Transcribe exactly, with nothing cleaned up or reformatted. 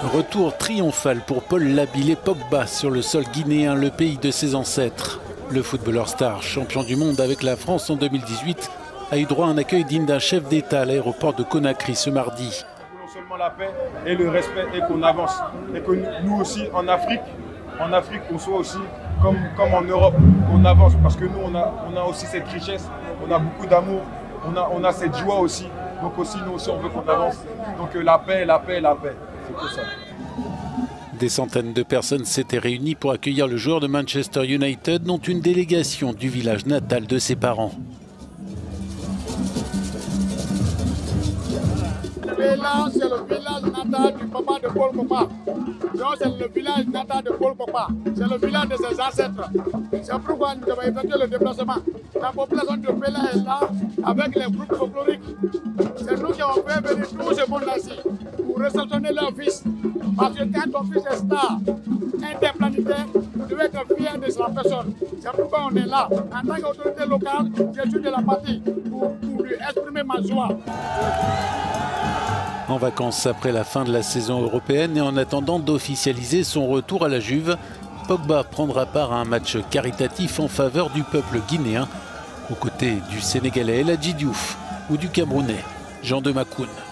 Retour triomphal pour Paul Labile Pogba sur le sol guinéen, le pays de ses ancêtres. Le footballeur star, champion du monde avec la France en deux mille dix-huit, a eu droit à un accueil digne d'un chef d'État à l'aéroport de Conakry ce mardi. Non seulement la paix et le respect et qu'on avance. Et que nous aussi en Afrique, en Afrique, on soit aussi comme, comme en Europe, on avance. Parce que nous, on a, on a aussi cette richesse, on a beaucoup d'amour, on a, on a cette joie aussi. Donc aussi, nous aussi, on veut qu'on avance. Donc la paix, la paix, la paix. C'est que ça. Des centaines de personnes s'étaient réunies pour accueillir le joueur de Manchester United, dont une délégation du village natal de ses parents. Là, c'est le village natal du papa de Paul Pogba. C'est le village natal de Paul Pogba. C'est le village de ses ancêtres. C'est pourquoi nous avons effectué le déplacement. La population de Pela est là avec les groupes folkloriques. C'est nous qui avons fait venir tout ce monde-là-ci pour réceptionner leur fils. Parce que quand ton fils est star, interplanétaire, vous devez être fier de sa personne. C'est pourquoi on est là. En tant qu'autorité locale, je suis de la partie pour, pour lui exprimer ma joie. En vacances après la fin de la saison européenne et en attendant d'officialiser son retour à la Juve, Pogba prendra part à un match caritatif en faveur du peuple guinéen, aux côtés du Sénégalais El Hadji Diouf ou du Camerounais Jean de Makoun.